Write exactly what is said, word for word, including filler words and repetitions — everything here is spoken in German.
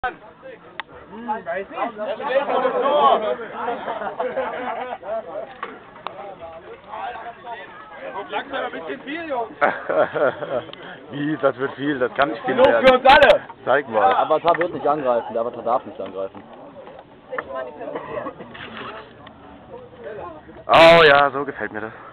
Hm, weiß nicht. Das steht vor dem Tor. Langsam ein bisschen viel, Jungs. Wie, das wird viel, das kann nicht viel Genug werden. für uns alle. Zeig mal. Der Avatar wird nicht angreifen, der Avatar darf nicht angreifen. Oh ja, so gefällt mir das.